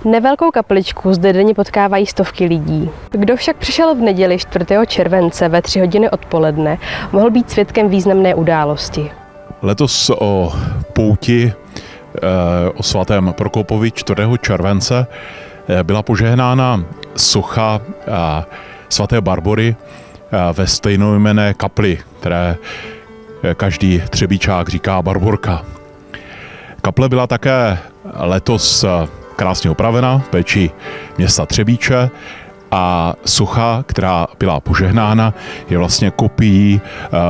Nevelkou kapličku zde denně potkávají stovky lidí. Kdo však přišel v neděli 4. července ve 3 hodiny odpoledne, mohl být svědkem významné události. Letos o pouti o svatém Prokopovi 4. července byla požehnána socha svaté Barbory ve stejnojmenné kapli, které každý třebíčák říká Barborka. Kaple byla také letos krásně opravena v péči města Třebíče a socha, která byla požehnána, je vlastně kopií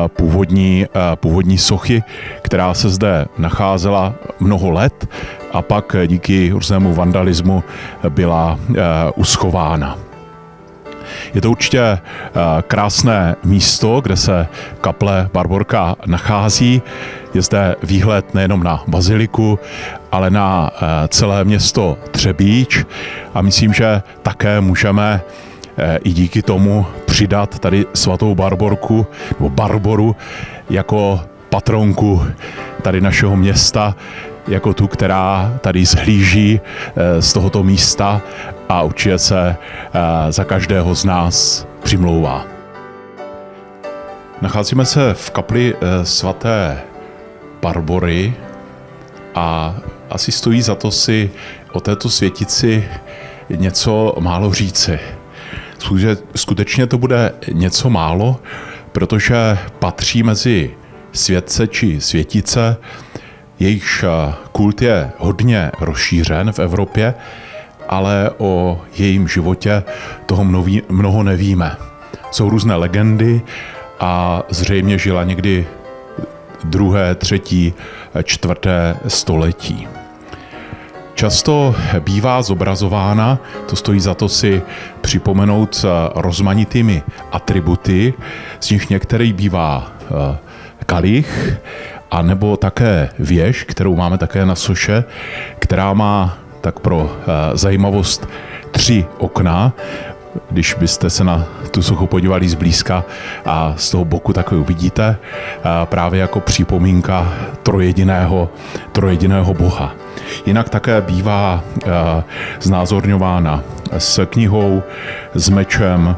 původní sochy, která se zde nacházela mnoho let a pak díky různému vandalismu byla uschována. Je to určitě krásné místo, kde se kaple Barborka nachází. Je zde výhled nejenom na baziliku, ale na celé město Třebíč a myslím, že také můžeme i díky tomu přidat tady svatou Barborku nebo Barboru jako patronku tady našeho města, jako tu, která tady zhlíží z tohoto místa a určitě se za každého z nás přimlouvá. Nacházíme se v kapli svaté Barbory a asi stojí za to si o této světici něco málo říci. Skutečně to bude něco málo, protože patří mezi světce či světice, jejichž kult je hodně rozšířen v Evropě, ale o jejím životě toho mnoho nevíme. Jsou různé legendy a zřejmě žila někdy 2., 3., 4. století. Často bývá zobrazována, to stojí za to si připomenout, s rozmanitými atributy, z nich některý bývá kalich, a nebo také věž, kterou máme také na soše, která má tak pro zajímavost 3 okna. Když byste se na tu sochu podívali zblízka a z toho boku tak uvidíte, právě jako připomínka trojediného Boha. Jinak také bývá znázorňována s knihou, s mečem,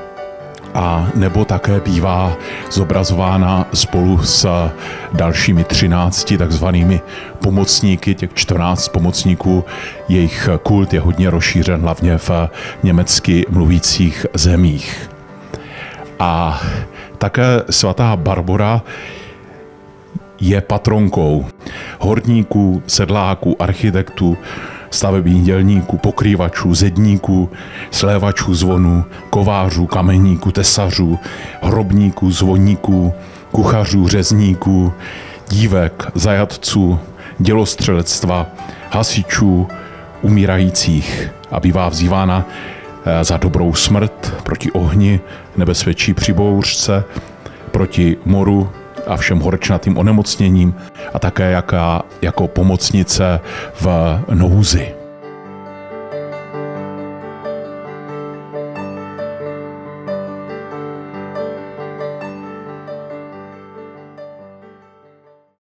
a nebo také bývá zobrazována spolu s dalšími 13 takzvanými pomocníky, těch 14 pomocníků. Jejich kult je hodně rozšířen hlavně v německy mluvících zemích. A také svatá Barbora je patronkou horníků, sedláků, architektů, stavebních dělníků, pokrývačů, zedníků, slévačů zvonů, kovářů, kameníků, tesařů, hrobníků, zvoníků, kuchařů, řezníků, dívek, zajatců, dělostřelectva, hasičů, umírajících a bývá vzývána za dobrou smrt, proti ohni, nebezpečí při bouřce, proti moru a všem horečnatým onemocněním a také jako pomocnice v nouzi.